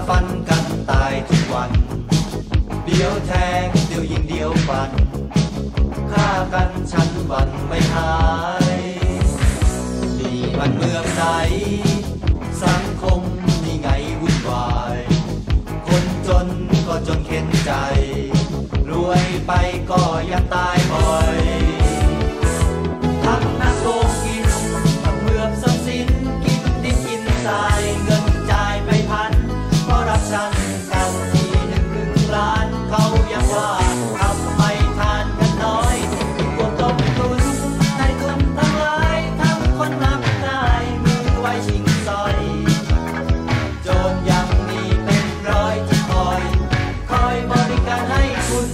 ฟันกันตายทุกวันเดี๋ยวแทงเดี๋ยวยิงเดี๋ยวฟันฆ่ากันฉันวันไม่หายนี่มันเมืองไหนสังคมนี่ไงวุ่นวายคนจนก็จนเข็นใจรวยไปก็ยังตายบ่อยทั้งนักโกงกินทั้งเมืองทรัพย์สินกินดินกินทรายเงินจ่ายไม่ทันเพราะรับชันกันที1 ล้านเขายังว่าทำไมทานกันน้อยพวกต้มตุนในทุนทั้งหลายทั้งคนมักง่ายมือไว้ชิงซอยโจรยังมีเป็นร้อยที่คอยบริการให้คุณ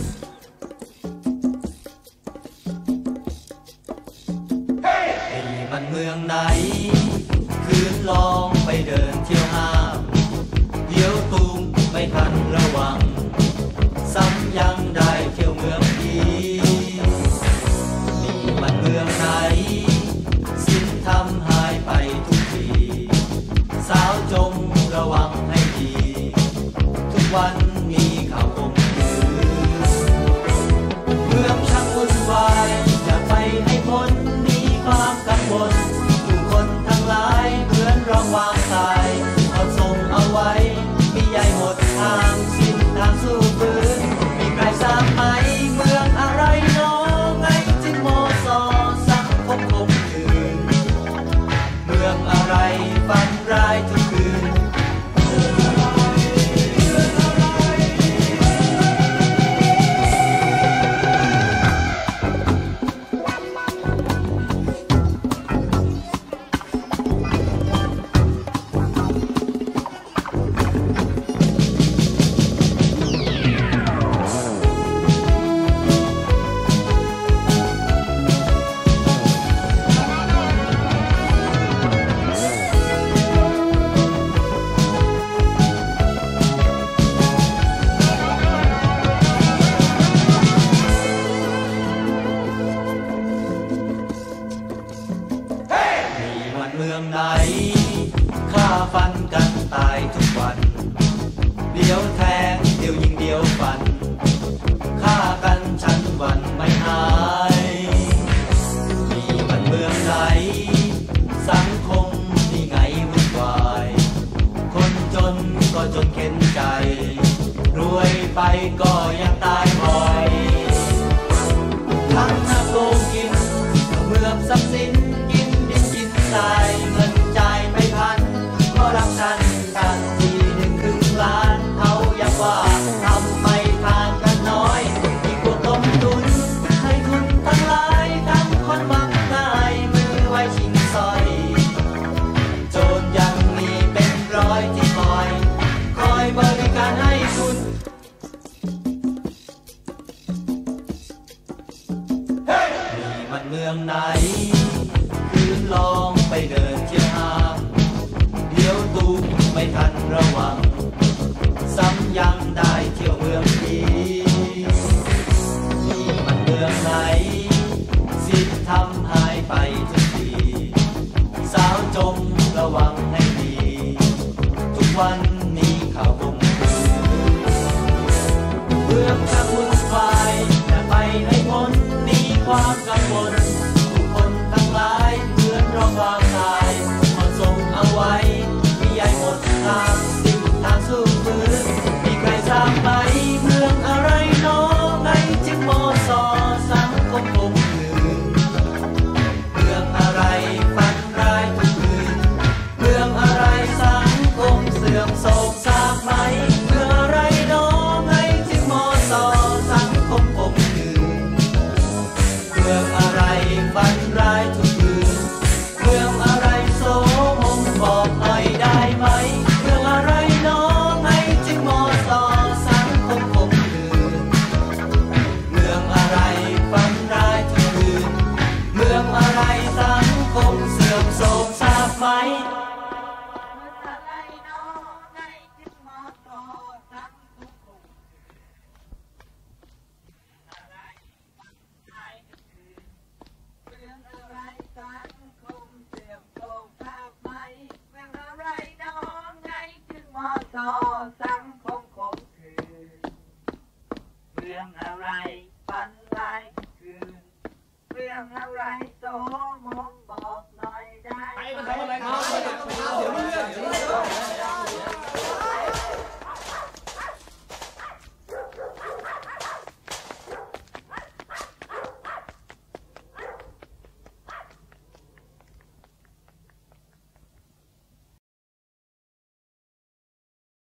นี่มันเมืองไหนคืนลองไปเดินเที่ยวห้างเดี๋ยวตูมไม่ทันระวังซ้ำยังได้เที่ยวเมืองดีนี่มันเมืองไหนศีลธรรมหายไปทุกทีสาวจงระวังให้ดีทุกวันมีข่าวคมคืนเมืองช่างวุ่นวายอย่าไปให้พ้นมีความกังวลผู้คนทั้งหลายเหมือนร้องวางตายเอาทรงเอาไว้มีใหญ่หมดทางสิ้นทางสู้ฟื้นมีใครทราบไหมเมืองอะไรน้องไงจึงโมโสสังคมคมคืนเมืองอะไรฝันร้ายทุกคืนเมืองไหนฆ่าฟันกันตายทุกวันเดี๋ยวแทงเดี๋ยวยิงเดี๋ยวฟันฆ่ากันฉันวันไม่หายนี่มันเมืองไหนสังคมนี่ไงวุ่นวายคนจนก็จนเข็นใจรวยไปก็ยังตายบ่อยทั้งนักโกงกินเมืองทรัพย์สินกินดินกินทรายเงินจ่ายไม่ทันเพราะรับชันกันที1 ล้านเขายังว่าทำไมทานกันน้อยมีพวกต้มตุนให้ทุนทั้งหลายทั้งคนมักง่ายมือไว้ชิงซอยโจรยังมีเป็นร้อยที่คอยบริการให้คุณนี่มันเมืองไหนคืนลองไปเดินเที่ยวห้างเดี๋ยวตูมไม่ทันระวังซ้ำยังได้เที่ยวเมืองดีนี่มันเมืองไหน